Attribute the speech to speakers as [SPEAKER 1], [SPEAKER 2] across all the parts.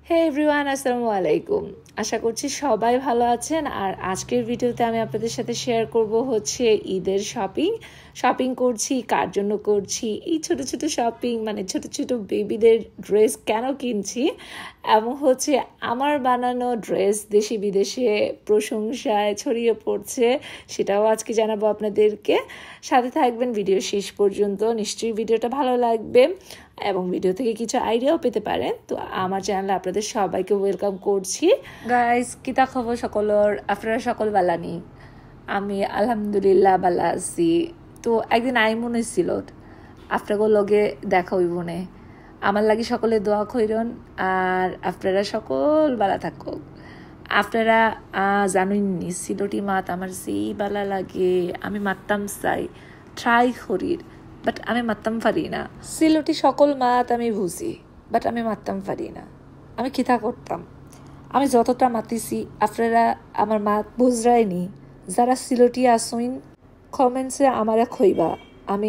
[SPEAKER 1] হে everyone, আসসালামু আলাইকুম। আশা করছি সবাই ভালো আছেন। আর আজকের ভিডিওতে আমি আপনাদের সাথে শেয়ার করব হচ্ছে ঈদের শপিং করছি, কার জন্য করছি, এই ছোট ছোট শপিং, মানে ছোট ছোট বেবিদের ড্রেস কেন কিনছি, এবং হচ্ছে আমার বানানো ড্রেস দেশি বিদেশে প্রশংসায় ছড়িয়ে পড়ছে, সেটাও আজকে জানাবো আপনাদেরকে। সাথে থাকবেন ভিডিও শেষ পর্যন্ত, নিশ্চয়ই ভিডিওটা ভালো লাগবে এবং ভিডিও থেকে কিছু আইডিয়াও পেতে পারেন। তো আমার চ্যানেলে আপনাদের সবাইকে ওয়েলকাম করছি। গাইজ, কিতা খবর সকলের? আপনারা সকল বালানি? আমি আলহামদুলিল্লাহ বালা আছি। তো একদিন আই মনে ছিল আপনাদের লগে দেখা হইব না, আমার লাগে সকলে দোয়া কইরন আর আপনারা সকল বালা থাকুক। আপনারা জানেননি সিলটি মাত আমার যেই বালা লাগে, আমি মারতাম চাই, ট্রাই করির, বাট আমি মারতাম পারি না। সিলটি সকল মাত আমি বুঝি, বাট আমি মারতাম পারি না। আমি খিতা করতাম, আমি যতটা মাতিছি আপনারা আমার মাত বুঝরাইনি। যারা সিলটি আসইন কমেন্টসে আমারা খইবা আমি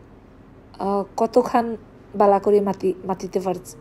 [SPEAKER 1] কতখান বালা করে মাতিতে পারছি।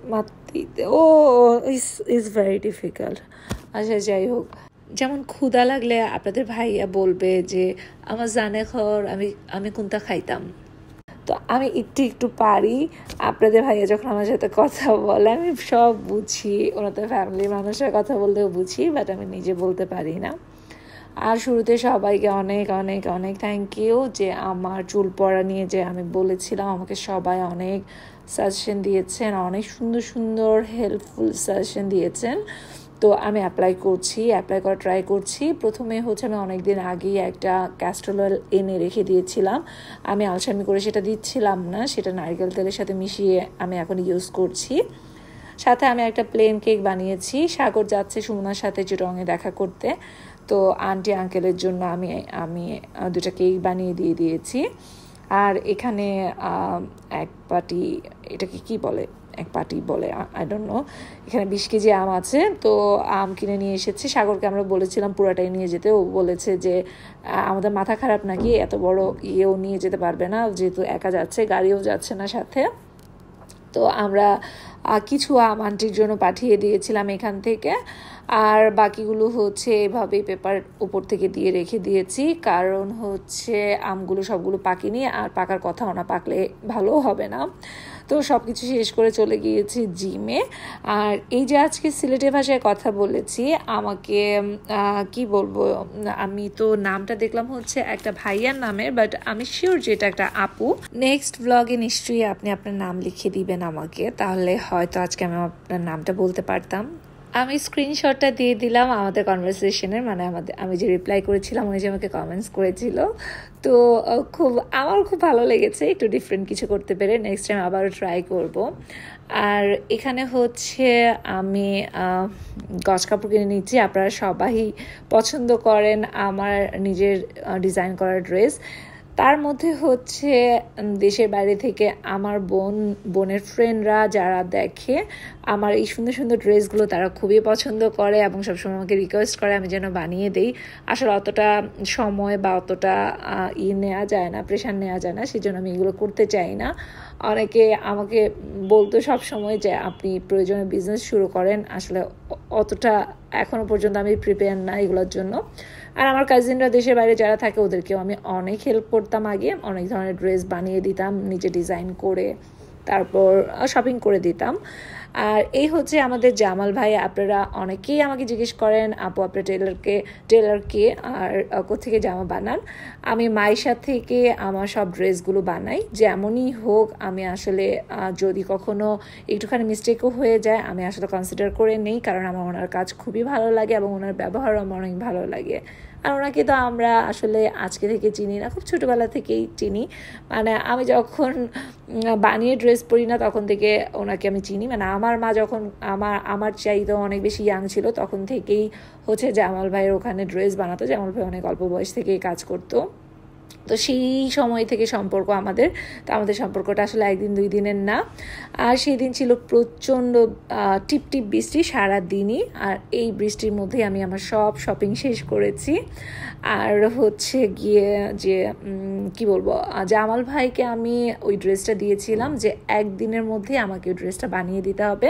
[SPEAKER 1] Is very difficult. আচ্ছা, যাই হোক, যেমন ক্ষুধা লাগলে আপনাদের ভাইয়া বলবে যে আমার জানে খর, আমি কোনটা খাইতাম। তো আমি একটু পারি। আপনাদের ভাইয়া যখন আমার সাথে কথা বলে আমি সব বুঝি, ওনাদের ফ্যামিলির মানুষের কথা বলতেও বুঝি, বাট আমি নিজে বলতে পারি না। আর শুরুতে সবাইকে অনেক অনেক অনেক থ্যাংক ইউ যে আমার চুল পড়া নিয়ে যে আমি বলেছিলাম, আমাকে সবাই অনেক সাজেশন দিয়েছেন, অনেক সুন্দর সুন্দর হেল্পফুল সাজেশন দিয়েছেন। তো আমি অ্যাপ্লাই করা ট্রাই করছি। প্রথমে হচ্ছে আমি অনেক দিন আগেই একটা ক্যাস্টর অয়েল এনে রেখে দিয়েছিলাম, আমি আলসামি করে সেটা দিচ্ছিলাম না, সেটা নারকেল তেলের সাথে মিশিয়ে আমি এখন ইউজ করছি। সাথে আমি একটা প্লেন কেক বানিয়েছি। সাগর যাচ্ছে সুমনার সাথে চিটংয়ে দেখা করতে, তো আন্টি আঙ্কেলের জন্য আমি দুটা কেক বানিয়ে দিয়েছি। আর এখানে এক পাটি, এটাকে কি বলে, এক পাটি বলে, আই ডোন্ট নো। এখানে 20 কেজি আম আছে, তো আম কিনে নিয়ে এসেছি। সাগরকে আমরা বলেছিলাম পুরাটাই নিয়ে যেতে, ও বলেছে যে আমাদের মাথা খারাপ নাকি, এত বড় ইয়েও নিয়ে যেতে পারবে না, যেহেতু একা যাচ্ছে, গাড়িও যাচ্ছে না সাথে। তো আমরা কিছু আম আন্টির জন্য পাঠিয়ে দিয়েছিলাম এখান থেকে, আর বাকিগুলো হচ্ছে এভাবেই পেপার উপর থেকে দিয়ে রেখে দিয়েছি, কারণ হচ্ছে আমগুলো সবগুলো পাকেনি, আর পাকার কথাও না, পাকলে ভালো হবে না। তো সব কিছু শেষ করে চলে গিয়েছি জিমে। আর এই যে আজকে সিলেটি ভাষায় কথা বলেছি, আমাকে কি বলবো, আমি তো নামটা দেখলাম হচ্ছে একটা ভাইয়ার নামের, বাট আমি শিওর যে এটা একটা আপু। নেক্সট ব্লগে নিশ্চয়ই আপনি আপনার নাম লিখে দিবেন আমাকে, তাহলে হয়তো আজকে আমি আপনার নামটা বলতে পারতাম। আমি স্ক্রিনশটটা দিয়ে দিলাম আমাদের কনভারসেশনের, মানে আমি যে রিপ্লাই করেছিলাম, উনি যে আমাকে কমেন্টস করেছিল। তো আমার খুব ভালো লেগেছে, একটু ডিফারেন্ট কিছু করতে পেরে। নেক্সট টাইম আবারও ট্রাই করব। আর এখানে হচ্ছে আমি গজ কাপড় কিনে নিচ্ছি। আপনারা সবাই পছন্দ করেন আমার নিজের ডিজাইন করা ড্রেস। তার মধ্যে হচ্ছে দেশের বাইরে থেকে আমার বোনের ফ্রেন্ডরা যারা দেখে আমার এই সুন্দর সুন্দর ড্রেসগুলো, তারা খুবই পছন্দ করে এবং সবসময় আমাকে রিকোয়েস্ট করে আমি যেন বানিয়ে দিই। আসলে অতটা সময় বা অতটা নেওয়া যায় না, প্রেশার নেওয়া যায় না, সেই জন্য আমি এগুলো করতে চাই না। অনেকে আমাকে বলতো সব সময় যে আপনি প্রয়োজনে বিজনেস শুরু করেন, আসলে অতটা এখনো পর্যন্ত আমি প্রিপেয়ার না এগুলোর জন্য। আর আমার কাজিনরা দেশের বাইরে যারা থাকে ওদেরকেও আমি অনেক হেল্প করতাম আগে, অনেক ধরনের ড্রেস বানিয়ে দিতাম নিজে ডিজাইন করে, তারপর শপিং করে দিতাম। আর এই হচ্ছে আমাদের জামাল ভাই। আপনারা অনেকেই আমাকে জিজ্ঞেস করেন আপু আপনার টেলার কে আর কোথেকে জামা বানান। আমি মাইশা থেকে আমার সব ড্রেসগুলো বানাই, যেমনই হোক। আমি আসলে যদি কখনো একটুখানি মিস্টেকও হয়ে যায় আমি আসলে কনসিডার করে নেই, কারণ আমার ওনার কাজ খুবই ভালো লাগে এবং ওনার ব্যবহারও আমার অনেক ভালো লাগে। আর ওনাকে তো আমরা আসলে আজকে থেকে চিনি না, খুব ছোটোবেলা থেকেই চিনি। মানে আমি যখন বানিয়ে ড্রেস পরি না তখন থেকে ওনাকে আমি চিনি। মানে আমার মা যখন আমার চাইতেও অনেক বেশি ইয়াং ছিল, তখন থেকেই হচ্ছে জামাল ভাইয়ের ওখানে ড্রেস বানাতো। জামাল ভাই অনেক অল্প বয়স থেকেই কাজ করতো, তো সেই সময় থেকে সম্পর্ক আমাদের। তো আমাদের সম্পর্কটা আসলে একদিন দুই দিনের না। আর সেই দিন ছিল প্রচণ্ড টিপটিপ বৃষ্টি সারা দিনই, আর এই বৃষ্টির মধ্যেই আমি আমার সব শপিং শেষ করেছি। আর হচ্ছে গিয়ে যে কি বলবো, জামাল ভাইকে আমি ওই ড্রেসটা দিয়েছিলাম যে একদিনের মধ্যে আমাকে ওই ড্রেসটা বানিয়ে দিতে হবে,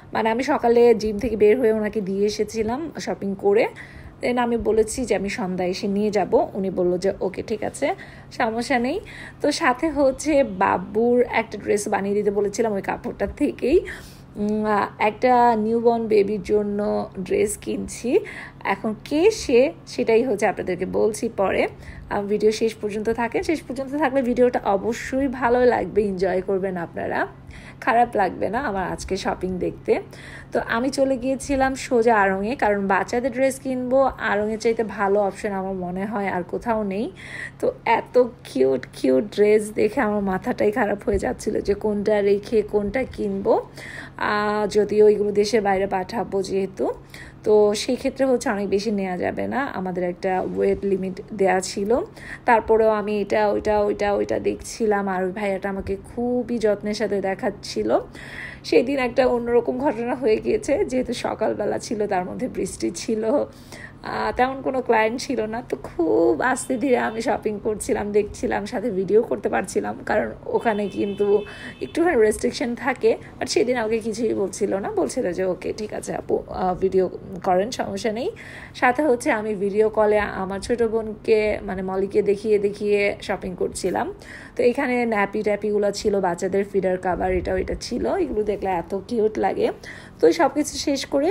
[SPEAKER 1] মানে আমি সকালে জিম থেকে বের হয়ে ওনাকে দিয়ে এসেছিলাম শপিং করে, দেন আমি বলেছি যে আমি সন্ধ্যায় এসে নিয়ে যাব। উনি বললো যে ওকে ঠিক আছে, সমস্যা নেই। তো সাথে হচ্ছে বাবুর একটা ড্রেস বানিয়ে দিতে বলেছিলাম ওই কাপড়টার থেকেই। একটা নিউবর্ন বেবির জন্য ড্রেস কিনছি। এখন কে সেটাই হচ্ছে আপনাদেরকে বলছি পরে। ভিডিও শেষ পর্যন্ত থাকেন, শেষ পর্যন্ত থাকলে ভিডিওটা অবশ্যই ভালো লাগবে, এনজয় করবেন আপনারা, খারাপ লাগবে না আমার আজকে শপিং দেখতে। তো আমি চলে গিয়েছিলাম সোজা আড়ংয়ে, কারণ বাচ্চাদের ড্রেস কিনবো, আড়ংয়ের চাইতে ভালো অপশন আমার মনে হয় আর কোথাও নেই। তো এত কিউট কিউট ড্রেস দেখে আমার মাথাটাই খারাপ হয়ে যাচ্ছিল যে কোনটা রেখে কোনটা কিনবো, যদিও ওইগুলো দেশের বাইরে পাঠাবো যেহেতু। তো সেই ক্ষেত্রে হচ্ছে অনেক বেশি নেওয়া যাবে না, আমাদের একটা ওয়েট লিমিট দেওয়া ছিল। তারপরেও আমি ওইটা দেখছিলাম, আর ওই ভাইয়াটা আমাকে খুবই যত্নের সাথে দেখাচ্ছিল। সেই দিন একটা অন্যরকম ঘটনা হয়ে গিয়েছে, যেহেতু সকালবেলা ছিল, তার মধ্যে বৃষ্টি ছিল, তেমন কোনো ক্লায়েন্ট ছিল না। তো খুব আস্তে ধীরে আমি শপিং করছিলাম, দেখছিলাম, সাথে ভিডিও করতে পারছিলাম, কারণ ওখানে কিন্তু একটুখানি রেস্ট্রিকশন থাকে। বাট সেদিন আমাকে কিছুই বলছিল না, বলছিল যে ওকে ঠিক আছে আপু ভিডিও করেন, সমস্যা নেই। সাথে হচ্ছে আমি ভিডিও কলে আমার ছোটো বোনকে মানে মলিকে দেখিয়ে শপিং করছিলাম। তো এখানে ট্যাপিগুলো ছিল, বাচ্চাদের ফিডার কাভার, এটা ছিল, এগুলো দেখলে এত কিউট লাগে। তো সব কিছু শেষ করে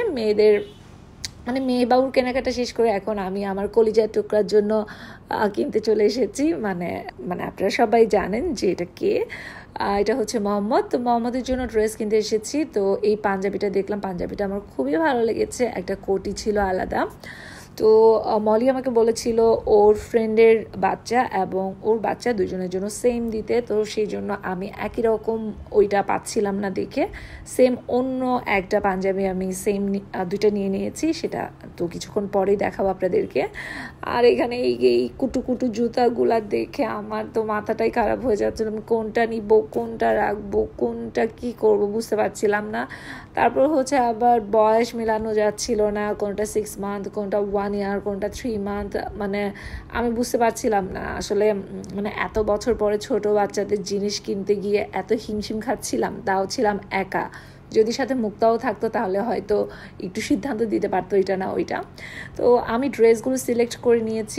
[SPEAKER 1] মেয়ে বাবুর কেনাকাটা শেষ করে এখন আমি আমার কলিজার টুকরার জন্য কিনতে চলে এসেছি। মানে আপনারা সবাই জানেন যে এটা কে, এটা হচ্ছে মোহাম্মদ। তো মোহাম্মদের জন্য ড্রেস কিনতে এসেছি। তো এই পাঞ্জাবিটা দেখলাম, পাঞ্জাবিটা আমার খুবই ভালো লেগেছে, একটা কোটি ছিল আলাদা। তো মলি আমাকে বলেছিল ওর ফ্রেন্ডের বাচ্চা এবং ওর বাচ্চা দুজনের জন্য সেম দিতে, তো সেই জন্য আমি একই রকম ওইটা পাচ্ছিলাম না দেখে সেম অন্য একটা পাঞ্জাবি আমি সেম দুইটা নিয়ে নিয়েছি, সেটা তো কিছুক্ষণ পরেই দেখাবো আপনাদেরকে। আর এখানে এই কুটু জুতাগুলা দেখে আমার তো মাথাটাই খারাপ হয়ে যাচ্ছিল, আমি কোনটা নিব, কোনটা রাখবো, কোনটা কি করব বুঝতে পারছিলাম না। তারপর হচ্ছে আবার বয়স মেলানো যাচ্ছিল না, কোনটা 6 মান্থ, কোনটা 1 ইয়ার, কোনটা 3 মান্থ, মানে আমি বুঝতে পারছিলাম না আসলে। মানে এত বছর পরে ছোট বাচ্চাদের জিনিস কিনতে গিয়ে এত হিমশিম খাচ্ছিলাম, তাও ছিলাম একা। যদি সাথে মুক্তাও থাকতো তাহলে হয়তো একটু সিদ্ধান্ত দিতে পারতো এটা না ওইটা। তো আমি ড্রেসগুলো সিলেক্ট করে নিয়েছি,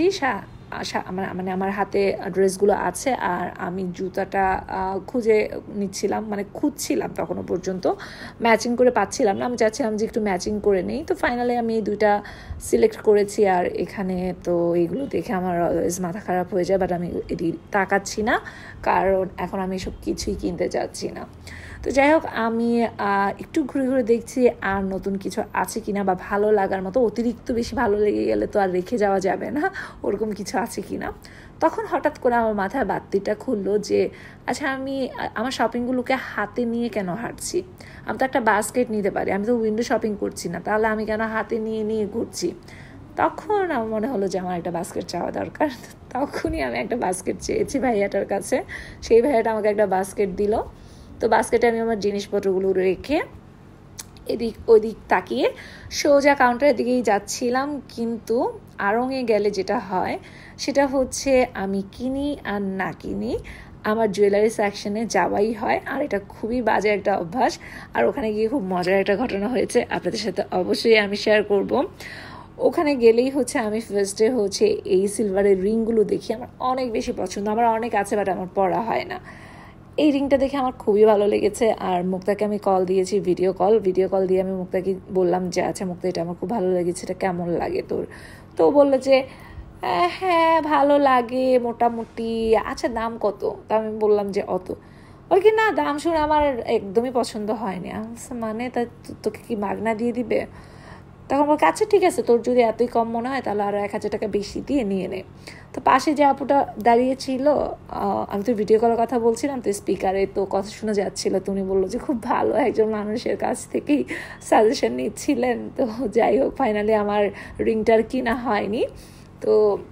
[SPEAKER 1] মানে আমার হাতে ড্রেসগুলো আছে, আর আমি জুতাটা খুঁজে নিচ্ছিলাম, মানে খুঁজছিলাম তখনও পর্যন্ত, ম্যাচিং করে পাচ্ছিলাম না। আমি চাচ্ছিলাম যে একটু ম্যাচিং করে নিই। তো ফাইনালি আমি এই দুইটা সিলেক্ট করেছি। আর এখানে তো এইগুলো দেখে আমার অলওয়েজ মাথা খারাপ হয়ে যায়, বাট আমি এটি তাকাচ্ছি না, কারণ এখন আমি সব কিছুই কিনতে চাচ্ছি না। তো যাই হোক, আমি একটু ঘুরে দেখছি আর নতুন কিছু আছে কিনা, বা ভালো লাগার মতো, অতিরিক্ত বেশি ভালো লেগে গেলে তো আর রেখে যাওয়া যাবে না, ওরকম কিছু আছে কিনা। তখন হঠাৎ করে আমার মাথায় বাতিটা খুললো যে আচ্ছা আমি আমার শপিংগুলোকে হাতে নিয়ে কেন হাঁটছি, আমি তো একটা বাস্কেট নিতে পারি, আমি তো উইন্ডো শপিং করছি না, তাহলে আমি কেন হাতে নিয়ে ঘুরছি। তখন আমার মনে হলো যে আমার একটা বাস্কেট চাওয়া দরকার। তখনই আমি একটা বাস্কেট চেয়েছি ভাইয়াটার কাছে, সেই ভাইয়াটা আমাকে একটা বাস্কেট দিল। তো বাস্কেটে আমি আমার জিনিসপত্রগুলো রেখে এদিক ওইদিক তাকিয়ে সোজা কাউন্টারের দিকেই যাচ্ছিলাম। কিন্তু আড়ংয়ে গেলে যেটা হয় সেটা হচ্ছে আমি কিনি আর না কিনি আমার জুয়েলারি সেকশনে যাওয়াই হয়, আর এটা খুবই বাজে একটা অভ্যাস। আর ওখানে গিয়ে খুব মজার একটা ঘটনা হয়েছে, আপনাদের সাথে অবশ্যই আমি শেয়ার করব। ওখানে গেলেই হচ্ছে আমি ফার্স্টে হচ্ছে এই সিলভারের রিংগুলো দেখি, আমার অনেক বেশি পছন্দ, আমার অনেক আছে বাট আমার পরা হয় না। এই রিংটা দেখে আমার খুবই ভালো লেগেছে। আর মুক্তাকে আমি কল দিয়েছি, ভিডিও কল দিয়ে আমি মুক্তাকে বললাম যে আচ্ছা মুক্তা, এটা আমার খুব ভালো লেগেছে, এটা কেমন লাগে তোর? তো বললো যে হ্যাঁ ভালো লাগে মোটামুটি, আচ্ছা দাম কত? তা আমি বললাম যে অত। ওই কি না, দাম শুনে আমার একদমই পছন্দ হয়নি। মানে তা তোকে কি মাগনা দিয়ে দিবে? তখন বলছে আচ্ছা ঠিক আছে, তোর যদি এতই কম মনে হয় তাহলে আরও 1000 টাকা বেশি দিয়ে নিয়ে নে। তো পাশে যে আপুটা দাঁড়িয়েছিল, আমি তো ভিডিও কলের কথা বলছিলাম, তো স্পিকারে তো কথা শোনা যাচ্ছিল, তো উনি বললো যে খুব ভালো একজন মানুষের কাছ থেকেই সাজেশন নিচ্ছিলেন। তো যাই হোক, ফাইনালি আমার রিংটার কিনা হয়নি। তো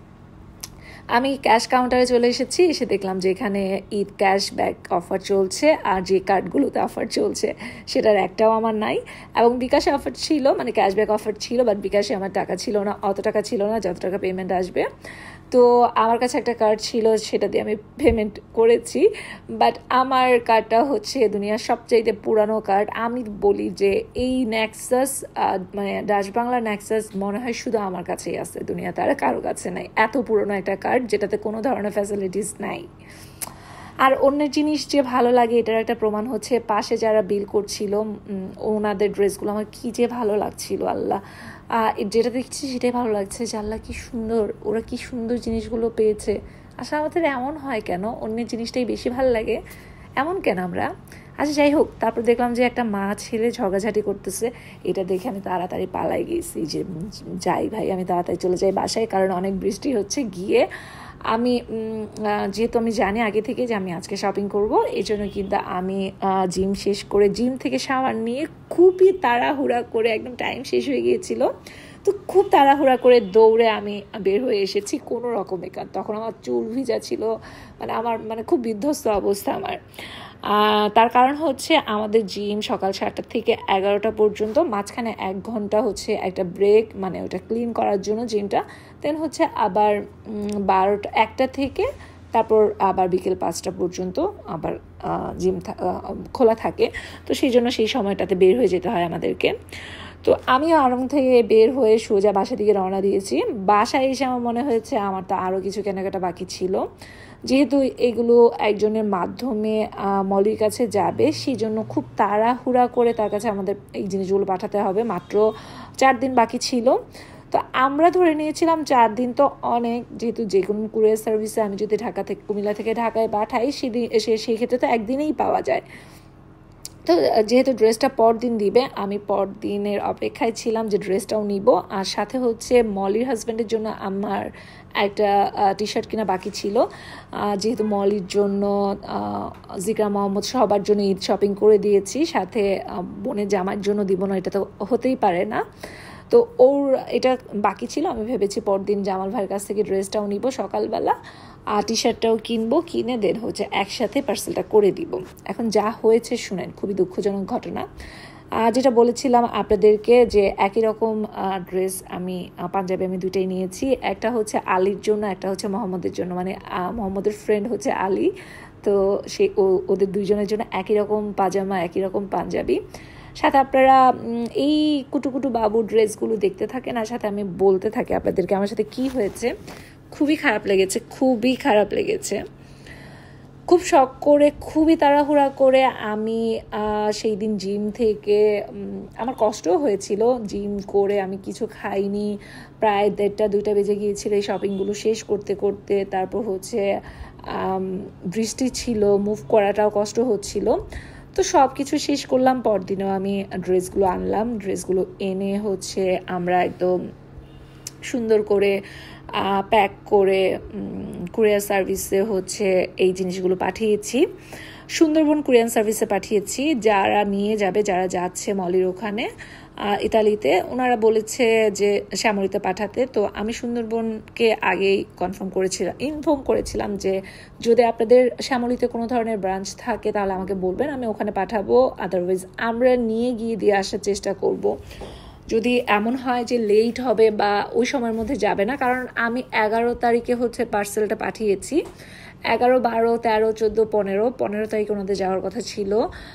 [SPEAKER 1] আমি ক্যাশ কাউন্টারে চলে এসেছি, এসে দেখলাম যে এখানে ঈদ ক্যাশব্যাক অফার চলছে, আর যে কার্ডগুলোতে অফার চলছে সেটার একটাও আমার নাই। এবং বিকাশে অফার ছিল, মানে ক্যাশব্যাক অফার ছিল, বাট বিকাশে আমার টাকা ছিল না, অত টাকা ছিল না যত টাকা পেমেন্ট আসবে। তো আমার কাছে একটা কার্ড ছিল, সেটা দিয়ে আমি পেমেন্ট করেছি। বাট আমার কার্ডটা হচ্ছে দুনিয়ার সবচাইতে পুরানো কার্ড। আমি বলি যে এই নেক্সাস মানে ডাচ বাংলা নেক্সাস মনে হয় শুধু আমার কাছেই আছে, দুনিয়াতে আর কারো কাছে নাই। এত পুরনো একটা কার্ড যেটাতে কোনো ধরনের ফ্যাসিলিটিস নাই। আর অন্যের জিনিস যে ভালো লাগে এটার একটা প্রমাণ হচ্ছে পাশে যারা বিল করছিল ওনাদের ড্রেসগুলো আমার কী যে ভালো লাগছিল, আল্লাহ যেটা দেখছি সেটাই ভালো লাগছে যে আল্লাহ কী সুন্দর, ওরা কী সুন্দর জিনিসগুলো পেয়েছে। আসলে আমাদের এমন হয় কেন, অন্যের জিনিসটাই বেশি ভালো লাগে, এমন কেন আমরা? আচ্ছা যাই হোক, তারপর দেখলাম যে একটা মা ছেলে ঝগড়াঝাটি করতেছে। এটা দেখে আমি তাড়াতাড়ি পালাই গেছি যে যাই ভাই, আমি তাড়াতাড়ি চলে যাই বাসায়, কারণ অনেক বৃষ্টি হচ্ছে। গিয়ে আমি যেহেতু আমি জানি আগে থেকে যে আমি আজকে শপিং করব, এই জন্য কিন্তু আমি জিম শেষ করে জিম থেকে শাওয়ার নিয়ে খুবই তাড়াহুড়া করে, একদম টাইম শেষ হয়ে গিয়েছিল, তো খুব তাড়াহুড়া করে দৌড়ে আমি বের হয়ে এসেছি কোনো রকমে। কারণ তখন আমার চুল ভিজা ছিল, মানে আমার খুব বিধ্বস্ত অবস্থা আমার। তার কারণ হচ্ছে আমাদের জিম সকাল 7টা থেকে 11টা পর্যন্ত, মাঝখানে 1 ঘন্টা হচ্ছে একটা ব্রেক, মানে ওটা ক্লিন করার জন্য জিমটা। দেন হচ্ছে আবার 1টা থেকে তারপর আবার বিকেল 5টা পর্যন্ত আবার জিম খোলা থাকে। তো সেই জন্য সেই সময়টাতে বের হয়ে যেতে হয় আমাদেরকে। তো আমি আড়ং থেকে বের হয়ে সোজা বাসা দিকে রওনা দিয়েছি। বাসায় এসে আমার মনে হয়েছে আমার তো আরও কিছু কেনাকাটা বাকি ছিল। যেহেতু এগুলো একজনের মাধ্যমে মলির কাছে যাবে, সেই জন্য খুব তাড়াহুড়া করে তার কাছে আমাদের এই জিনিসগুলো পাঠাতে হবে। মাত্র 4 দিন বাকি ছিল। তো আমরা ধরে নিয়েছিলাম 4 দিন তো অনেক, যেহেতু যে কোনো কুরিয়ার সার্ভিসে আমি যদি কুমিল্লা থেকে ঢাকায় পাঠাই সেই ক্ষেত্রে তো একদিনেই পাওয়া যায়। তো যেহেতু ড্রেসটা পরদিন দিবে, আমি পরদিনের অপেক্ষায় ছিলাম যে ড্রেসটাও নিব। আর সাথে হচ্ছে মলির হাজব্যান্ডের জন্য আমার একটা টি শার্ট কিনা বাকি ছিল। যেহেতু মলির জন্য, জিকরা মোহাম্মদ সবার জন্য ঈদ শপিং করে দিয়েছি, সাথে বোনের জামার জন্য দিব না, এটা তো হতেই পারে না। তো ওর এটা বাকি ছিল। আমি ভেবেছি পরদিন জামাল ভাইয়ের কাছ থেকে ড্রেসটাও নিব সকালবেলা, আর টি শার্টটাও কিনবো, কিনে দেন হচ্ছে একসাথে পার্সেলটা করে দিব। এখন যা হয়েছে শুনেন, খুবই দুঃখজনক ঘটনা। যেটা বলেছিলাম আপনাদেরকে যে একই রকম ড্রেস আমি পাঞ্জাবি আমি দুইটাই নিয়েছি। একটা হচ্ছে আলীর জন্য, একটা হচ্ছে মোহাম্মদের জন্য। মানে মোহাম্মদের ফ্রেন্ড হচ্ছে আলী, তো ওদের দুইজনের জন্য একই রকম পাজামা, একই রকম পাঞ্জাবি। সাথে আপনারা এই কুটুকুটু বাবু ড্রেসগুলো দেখতে থাকেন, আর সাথে আমি বলতে থাকি আপনাদেরকে আমার সাথে কি হয়েছে। খুবই খারাপ লেগেছে, খুবই খারাপ লেগেছে। খুব শখ করে, খুবই তাড়াহুড়া করে আমি সেই দিন জিম থেকে, আমার কষ্টও হয়েছিল, জিম করে আমি কিছু খাইনি, প্রায় 1:30-2টা বেজে গিয়েছিল এই শপিংগুলো শেষ করতে করতে। তারপর হচ্ছে বৃষ্টি ছিল, মুভ করাটাও কষ্ট হচ্ছিল। তো সব কিছু শেষ করলাম, পরদিনও আমি ড্রেসগুলো আনলাম। ড্রেসগুলো এনে হচ্ছে আমরা একদম সুন্দর করে প্যাক করে কুরিয়ার সার্ভিসে হচ্ছে এই জিনিসগুলো পাঠিয়েছি। সুন্দরবন কুরিয়ার সার্ভিসে পাঠিয়েছি। যারা নিয়ে যাবে, যারা যাচ্ছে মলির ওখানে ইতালিতে, ওনারা বলেছে যে শ্যামলীতে পাঠাতে। তো আমি সুন্দরবনকে আগেই ইনফর্ম করেছিলাম যে যদি আপনাদের শ্যামলীতে কোনো ধরনের ব্রাঞ্চ থাকে তাহলে আমাকে বলবেন, আমি ওখানে পাঠাবো। আদারওয়াইজ আমরা নিয়ে গিয়ে দিয়ে আসার চেষ্টা করব। যদি এমন হয় যে লেট হবে বা ওই সময়ের মধ্যে যাবে না, কারণ আমি 11 তারিখে হচ্ছে পার্সেলটা পাঠিয়েছি। 11, 12, 13, 14, 15 তারিখে ওনাদের যাওয়ার কথা ছিল,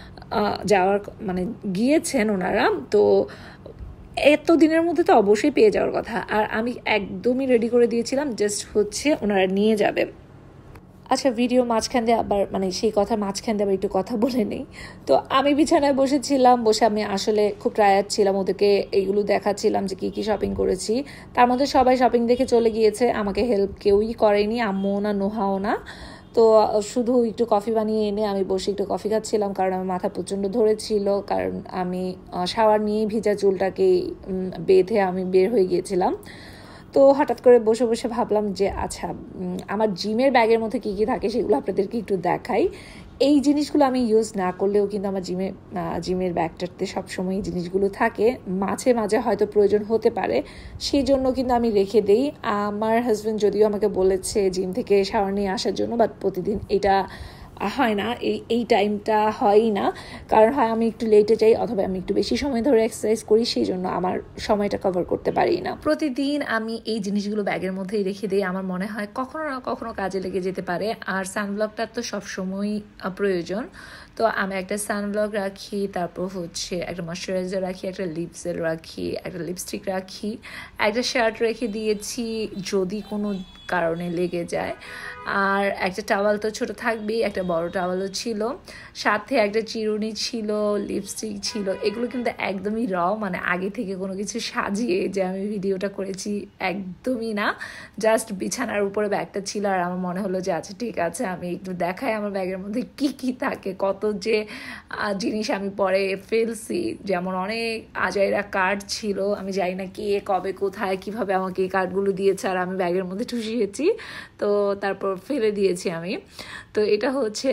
[SPEAKER 1] মানে গিয়েছেন ওনারা। তো এত দিনের মধ্যে তো অবশ্যই পেয়ে যাওয়ার কথা, আর আমি একদমই রেডি করে দিয়েছিলাম, জাস্ট হচ্ছে ওনারা নিয়ে যাবে। আচ্ছা, ভিডিও মাঝখান দিয়ে আবার সেই কথা মাঝখান দিয়ে আবার একটু কথা বলে নেই। তো আমি বিছানায় বসেছিলাম, বসে আমি আসলে খুব টায়ার্ড ছিলাম, ওদেরকে এইগুলো দেখাচ্ছিলাম যে কী শপিং করেছি। তার মধ্যে সবাই শপিং দেখে চলে গিয়েছে, আমাকে হেল্প কেউই করেনি, আম্মুও না নুহাও না। তো শুধু একটু কফি বানিয়ে এনে আমি বসে একটু কফি খাচ্ছিলাম, কারণ আমার মাথা প্রচণ্ড ধরেছিল, কারণ আমি শাওয়ার নিয়েই ভিজা চুলটাকে বেঁধে আমি বের হয়ে গিয়েছিলাম। তো হঠাৎ করে বসে বসে ভাবলাম যে আচ্ছা, আমার জিমের ব্যাগের মধ্যে কী কী থাকে সেগুলো আপনাদেরকে একটু দেখাই। এই জিনিসগুলো আমি ইউজ না করলেও কিন্তু আমার জিমের ব্যাগটাতে সবসময় এই জিনিসগুলো থাকে, মাঝে মাঝে হয়তো প্রয়োজন হতে পারে, সেই জন্য কিন্তু আমি রেখে দিই। আমার হাজব্যান্ড যদিও আমাকে বলেছে জিম থেকে শাওয়ার নিয়ে আসার জন্য, বাট প্রতিদিন এটা হয় না, এই টাইমটা হয়ই না, কারণ হয় আমি একটু লেটে যাই অথবা আমি একটু বেশি সময় ধরে এক্সারসাইজ করি, সেই জন্য আমার সময়টা কভার করতে পারি না। প্রতিদিন আমি এই জিনিসগুলো ব্যাগের মধ্যেই রেখে দিই, আমার মনে হয় কখনো না কখনো কাজে লেগে যেতে পারে। আর সানব্লকটা তো সবসময়ই প্রয়োজন, তো আমি একটা সানব্লক রাখি, তারপর হচ্ছে একটা ময়শ্চারাইজার রাখি, একটা লিপসেল রাখি, একটা লিপস্টিক রাখি, একটা শার্ট রেখে দিয়েছি যদি কোনো কারণে লেগে যায়, আর একটা টাওয়াল তো ছোট থাকবেই, একটা বড় টাওয়ালও ছিল, সাথে একটা চিরুনি ছিল, লিপস্টিক ছিল। এগুলো কিন্তু একদমই মানে আগে থেকে কোনো কিছু সাজিয়ে যে আমি ভিডিওটা করেছি একদমই না, জাস্ট বিছানার উপরে ব্যাগটা ছিল আর আমার মনে হলো যে আচ্ছা ঠিক আছে আমি একটু দেখাই আমার ব্যাগের মধ্যে কি কি থাকে, কত যে জিনিস আমি পরে ফেলছি। যেমন অনেক আজাইরা কার্ড ছিল, আমি জানি না কে কবে কোথায় কিভাবে আমাকে এই কার্ডগুলো দিয়েছে আর আমি ব্যাগের মধ্যে ঠুসিয়েছি, তো তারপর ফেলে দিয়েছি আমি। তো এটা হচ্ছে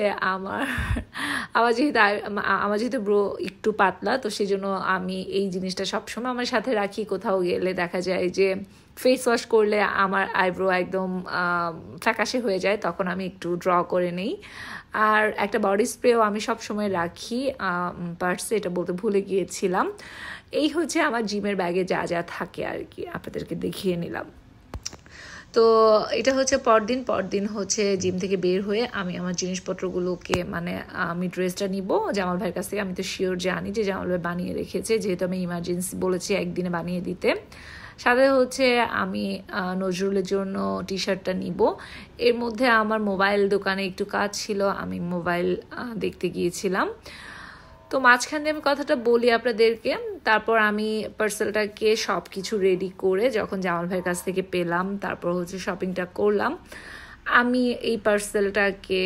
[SPEAKER 1] আমার যেহেতু ব্রো একটু পাতলা, তো সেই জন্য আমি এই জিনিসটা সবসময় আমার সাথে রাখি। কোথাও গেলে দেখা যায় যে ফেস ওয়াশ করলে আমার আইব্রো একদম ফ্যাকাশে হয়ে যায়, তখন আমি একটু ড্র করে নিই। আর একটা বডি স্প্রেও আমি সবসময় রাখি পার্সে, এটা বলতে ভুলে গিয়েছিলাম। এই হচ্ছে আমার জিমের ব্যাগে যা যা থাকে আর কি, আপনাদেরকে দেখিয়ে নিলাম। তো এটা হচ্ছে পরদিন হচ্ছে জিম থেকে বের হয়ে আমি আমার জিনিসপত্রগুলোকে মানে আমি ড্রেসটা নিব জামাল ভাইয়ের কাছ থেকে। আমি তো শিওর জানি যে জামাল ভাই বানিয়ে রেখেছে, যেহেতু আমি ইমার্জেন্সি বলেছি একদিনে বানিয়ে দিতে। সাথে হচ্ছে আমি নজরুলের জন্য টি শার্টটা নিব। এর মধ্যে আমার মোবাইল দোকানে একটু কাজ ছিল, আমি মোবাইল দেখতে গিয়েছিলাম। তো মাঝখানে আমি কথাটা বলি আপনাদেরকে, তারপর আমি পার্সেলটাকে সব কিছু রেডি করে যখন জামাল ভাইয়ের কাছ থেকে পেলাম, তারপর হচ্ছে শপিংটা করলাম। আমি এই পার্সেলটাকে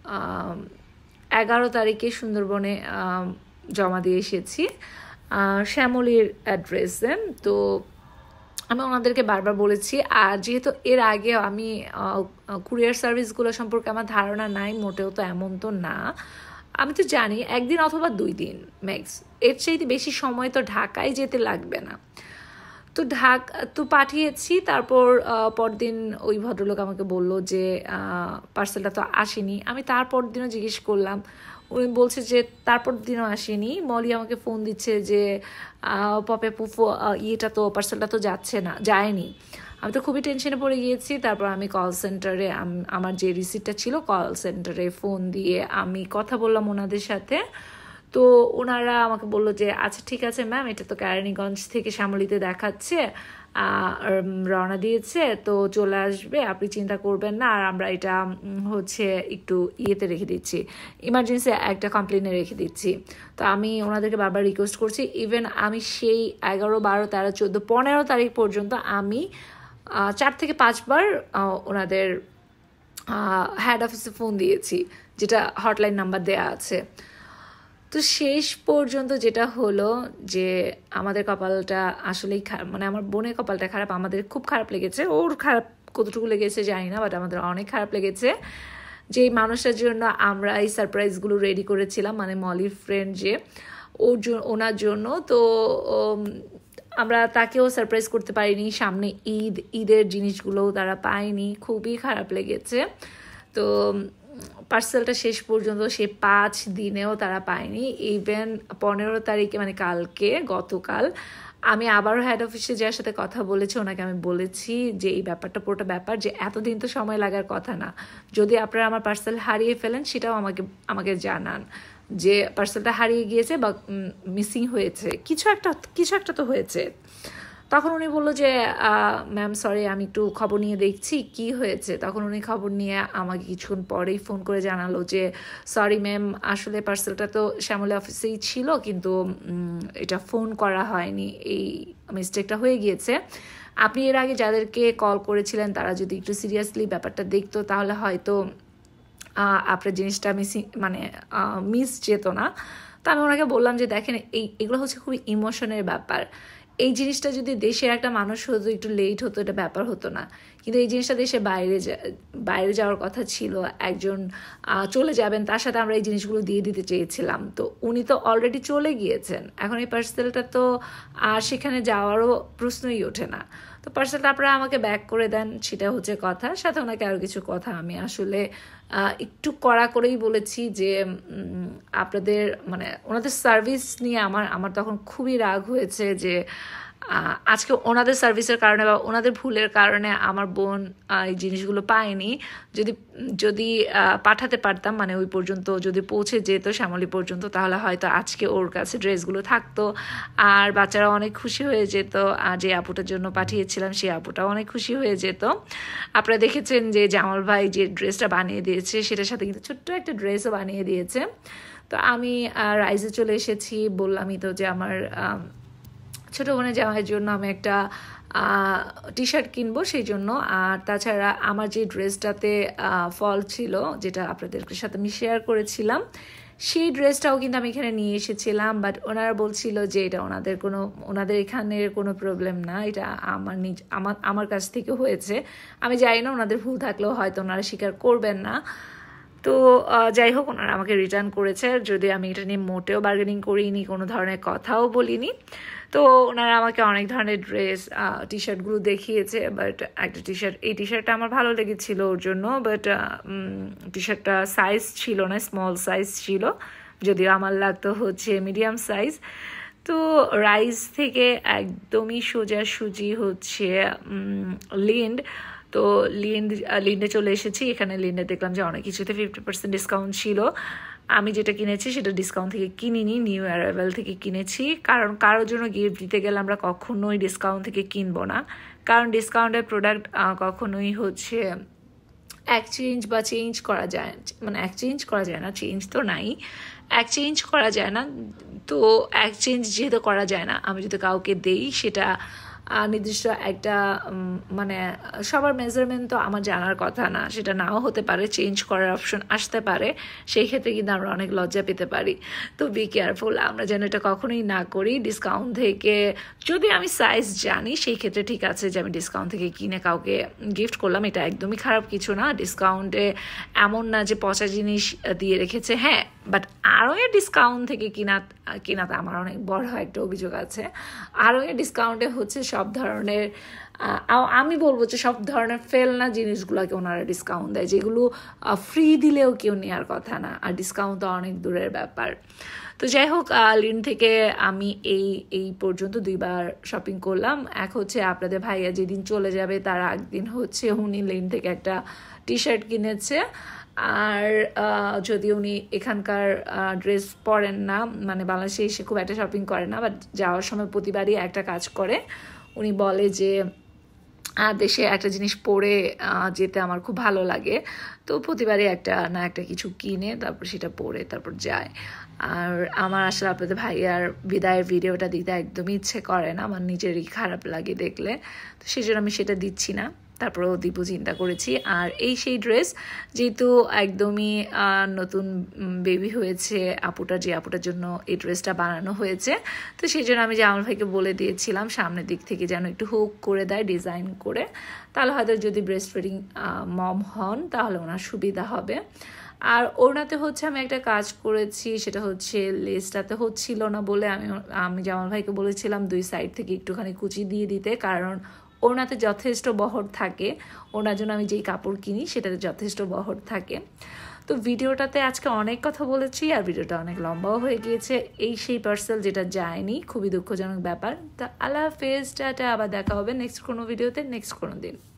[SPEAKER 1] 11 তারিখে সুন্দরবনে জমা দিয়ে এসেছি শ্যামলীর অ্যাড্রেসে। তো আমি ওনাদেরকে বারবার বলেছি, আর যেহেতু এর আগে আমি কুরিয়ার সার্ভিসগুলো সম্পর্কে আমার ধারণা নাই, মোটেও তো এমন তো না, আমি তো জানি 1 দিন অথবা 2 দিন ম্যাক্স, এর চাইতে বেশি সময় তো ঢাকায় যেতে লাগবে না। তো পাঠিয়েছি। তারপর পরদিন ওই ভদ্রলোক আমাকে বললো যে পার্সেলটা তো আসেনি। আমি তারপর দিনও জিজ্ঞেস করলাম, উনি বলছে যে তারপর দিনও আসেনি। মলি আমাকে ফোন দিচ্ছে যে পপে পুফো তো পার্সেলটা তো যায়নি। আমি তো খুবই টেনশনে পড়ে গিয়েছি। তারপর আমি কল সেন্টারে আমার যে রিসিপ্টটা ছিল কল সেন্টারে ফোন দিয়ে আমি কথা বললাম ওনাদের সাথে। তো ওনারা আমাকে বললো যে আচ্ছা ঠিক আছে ম্যাম, এটা তো কেরানীগঞ্জ থেকে শ্যামলীতে দেখাচ্ছে, রওনা দিয়েছে, তো চলে আসবে, আপনি চিন্তা করবেন না। আর আমরা এটা হচ্ছে একটু ইয়েতে রেখে দিচ্ছি, ইমার্জেন্সি একটা কমপ্লেনে রেখে দিচ্ছি। তো আমি ওনাদেরকে বারবার রিকোয়েস্ট করছি, ইভেন আমি সেই 11, 12, 13, 14, 15 তারিখ পর্যন্ত আমি 4 থেকে 5 বার ওনাদের হেড অফিসে ফোন দিয়েছি, যেটা হটলাইন নাম্বার দেয়া আছে। তো শেষ পর্যন্ত যেটা হলো যে আমাদের কপালটা আসলেই খারাপ, মানে আমার বোনের কপালটা খারাপ, আমাদের খুব খারাপ লেগেছে। ওর খারাপ কতটুকু লেগেছে জানি না, বাট আমাদের অনেক খারাপ লেগেছে যে এই মানুষটার জন্য আমরা এই সারপ্রাইজগুলো রেডি করেছিলাম, মানে মলির ফ্রেন্ড যে ওনার জন্য। তো আমরা তাকেও সারপ্রাইজ করতে পারিনি, সামনে ঈদের জিনিসগুলোও তারা পায়নি, খুবই খারাপ লেগেছে। তো পার্সেলটা শেষ পর্যন্ত সে 5 দিনেও তারা পায়নি। ইভেন 15 তারিখে মানে গতকাল আমি আবারও হেড অফিসে যার সাথে কথা বলেছি, ওনাকে আমি বলেছি যে এই ব্যাপারটা পুরোটা ব্যাপার যে এতদিন তো সময় লাগার কথা না, যদি আপনারা আমার পার্সেল হারিয়ে ফেলেন সেটাও আমাকে জানান যে পার্সেলটা হারিয়ে গিয়েছে বা মিসিং হয়েছে, কিছু একটা তো হয়েছে। তখন উনি বললো যে ম্যাম সরি, আমি একটু খবর নিয়ে দেখছি কি হয়েছে। তখন উনি খবর নিয়ে আমাকে কিছুক্ষণ পরেই ফোন করে জানালো যে সরি ম্যাম, আসলে পার্সেলটা তো শ্যামলী অফিসেই ছিল, কিন্তু এটা ফোন করা হয়নি, এই মিস্টেকটা হয়ে গিয়েছে। আপনি এর আগে যাদেরকে কল করেছিলেন তারা যদি একটু সিরিয়াসলি ব্যাপারটা দেখতো তাহলে হয়তো আপনার জিনিসটা মিস যেত না। তো আমি ওনাকে বললাম যে দেখেন এগুলো হচ্ছে খুবই ইমোশনের ব্যাপার, এই জিনিসটা যদি দেশের একটা মানুষ হতো একটু লেট হতো এটা ব্যাপার হতো না, কিন্তু এই জিনিসটা দিয়ে সে বাইরে যাওয়ার কথা ছিল, একজন চলে যাবেন, তার সাথে আমরা এই জিনিসগুলো দিয়ে দিতে চেয়েছিলাম। তো উনি তো অলরেডি চলে গিয়েছেন, এখন এই পার্সেলটা তো আর সেখানে যাওয়ারও প্রশ্নই ওঠে না। তো পার্সেলটা আপনারা আমাকে ব্যাক করে দেন, সেটা হচ্ছে কথা। সাথে ওনাকে আরও কিছু কথা আমি আসলে একটু কড়া করেই বলেছি যে আপনাদের মানে ওনাদের সার্ভিস নিয়ে আমার তখন খুবই রাগ হয়েছে যে আজকে ওনাদের সার্ভিসের কারণে বা ওনাদের ভুলের কারণে আমার বোন এই জিনিসগুলো পায়নি। যদি পাঠাতে পারতাম, মানে ওই পর্যন্ত যদি পৌঁছে যেত শ্যামলী পর্যন্ত, তাহলে হয়তো আজকে ওর কাছে ড্রেসগুলো থাকতো আর বাচ্চারা অনেক খুশি হয়ে যেত। আর যে আপুটার জন্য পাঠিয়েছিলাম সেই আপুটাও অনেক খুশি হয়ে যেত। আপনারা দেখেছেন যে জামাল ভাই যে ড্রেসটা বানিয়ে দিয়েছে সেটার সাথে কিন্তু ছোট্ট একটা ড্রেসও বানিয়ে দিয়েছে। তো আমি রাইজে চলে এসেছি, বললামই তো যে আমার ছোটো বোনের জামাইয়ের জন্য আমি একটা টি শার্ট কিনবো সেই জন্য। আর তাছাড়া আমার যে ড্রেসটাতে ফল ছিল, যেটা আপনাদের সাথে আমি শেয়ার করেছিলাম, সেই ড্রেসটাও কিন্তু আমি এখানে নিয়ে এসেছিলাম। বাট ওনারা বলছিল যে এটা ওনাদের এখানের কোনো প্রবলেম না, এটা আমার কাছ থেকে হয়েছে। আমি জানি না, ওনাদের ভুল থাকলেও হয়তো ওনারা স্বীকার করবেন না। তো যাই হোক, ওনারা আমাকে রিটার্ন করেছে, যদি আমি এটা নিয়ে মোটেও বার্গেনিং করিনি, কোনো ধরনের কথাও বলিনি। তো ওনারা আমাকে অনেক ধরনের ড্রেস টি শার্টগুলো দেখিয়েছে। বাট একটা এই টি শার্টটা আমার ভালো লেগেছিল ওর জন্য, বাট টি শার্টটা সাইজ ছিল না, স্মল সাইজ ছিল, যদিও আমার লাগতো হচ্ছে মিডিয়াম সাইজ। তো রাইস থেকে একদমই সোজাসুজি হচ্ছে লিন্ড। তো লিন্ডে চলে এসেছি। এখানে লিন্ডে দেখলাম যে অনেক কিছুতে 50% ডিসকাউন্ট ছিল। আমি যেটা কিনেছি সেটা ডিসকাউন্ট থেকে কিনিনি, নিউ অ্যারাইভাল থেকে কিনেছি। কারণ কারোর জন্য গিফট দিতে গেলে আমরা কখনোই ডিসকাউন্ট থেকে কিনবো না, কারণ ডিসকাউন্টের প্রোডাক্ট কখনোই হচ্ছে এক্সচেঞ্জ বা চেঞ্জ করা যায়, মানে এক্সচেঞ্জ করা যায় না, চেঞ্জ তো নাই, এক্সচেঞ্জ করা যায় না। তো এক্সচেঞ্জ যেহেতু করা যায় না, আমি যদি কাউকে দেই সেটা নির্দিষ্ট একটা মানে সবার মেজারমেন্ট তো আমার জানার কথা না, সেটা নাও হতে পারে, চেঞ্জ করার অপশন আসতে পারে, সেই ক্ষেত্রে কিন্তু আমরা অনেক লজ্জা পেতে পারি। তো বি কেয়ারফুল, আমরা যেন এটা কখনোই না করি। ডিসকাউন্ট থেকে যদি আমি সাইজ জানি সেই ক্ষেত্রে ঠিক আছে যে আমি ডিসকাউন্ট থেকে কিনে কাউকে গিফট করলাম, এটা একদমই খারাপ কিছু না। ডিসকাউন্টে এমন না যে পচা জিনিস দিয়ে রেখেছে, হ্যাঁ, বাট আরও ডিসকাউন্ট থেকে কিনাতে আমার অনেক বড় একটা অভিযোগ আছে। আরও ডিসকাউন্টে হচ্ছে সব ধরনের, আমি বলবো যে সব ধরনের ফেলনা জিনিসগুলোকে ওনারা ডিসকাউন্ট দেয়, যেগুলো ফ্রি দিলেও কেউ নেওয়ার কথা না, আর ডিসকাউন্ট তো অনেক দূরের ব্যাপার। তো যাই হোক, লিন থেকে আমি এই পর্যন্ত 2বার শপিং করলাম। এক হচ্ছে আপনাদের ভাইয়া যেদিন চলে যাবে তার একদিন হচ্ছে উনি লিন থেকে একটা টি শার্ট কিনেছে। আর যদি উনি এখানকার ড্রেস পরেন না, মানে বাংলাদেশে এসে খুব একটা শপিং করে না, বাট যাওয়ার সময় প্রতিবারই একটা কাজ করে, উনি বলে যে দেশে একটা জিনিস পরে যেতে আমার খুব ভালো লাগে। তো প্রতিবারই একটা কিছু কিনে তারপর সেটা পরে তারপর যায়। আর আমার আসলে আপনাদের ভাইয়ার বিদায়ের ভিডিওটা দিতে একদমই ইচ্ছে করে না, আমার নিজেরই খারাপ লাগে দেখলে, তো সেই জন্য আমি সেটা দিচ্ছি না, তারপরেও দিব চিন্তা করেছি। আর সেই ড্রেস যেহেতু একদমই নতুন বেবি হয়েছে, যে আপুটার জন্য এই ড্রেসটা বানানো হয়েছে, তো সেই জন্য আমি জামাল ভাইকে বলে দিয়েছিলাম সামনের দিক থেকে যেন একটু হুক করে দেয়, ডিজাইন করে, তাহলে হয়তো যদি ব্রেস্ট ফিডিং মম হন তাহলে ওনার সুবিধা হবে। আর ওনাতে হচ্ছে আমি একটা কাজ করেছি, সেটা হচ্ছে লেসটাতে হচ্ছিল না বলে আমি জামাল ভাইকে বলেছিলাম 2 সাইড থেকে একটুখানি কুচি দিয়ে দিতে, কারণ ওনাতে যথেষ্ট বহর থাকে, ওনার জন্য আমি যেই কাপড় কিনি সেটাতে যথেষ্ট বহর থাকে। তো ভিডিওটাতে আজকে অনেক কথা বলেছি আর ভিডিওটা অনেক লম্বাও হয়ে গিয়েছে। সেই পার্সেল যেটা যায়নি, খুবই দুঃখজনক ব্যাপার। তা আল্লাহ হাফেজ, টাটা, আবার দেখা হবে নেক্সট কোনো ভিডিওতে, নেক্সট কোনো দিন।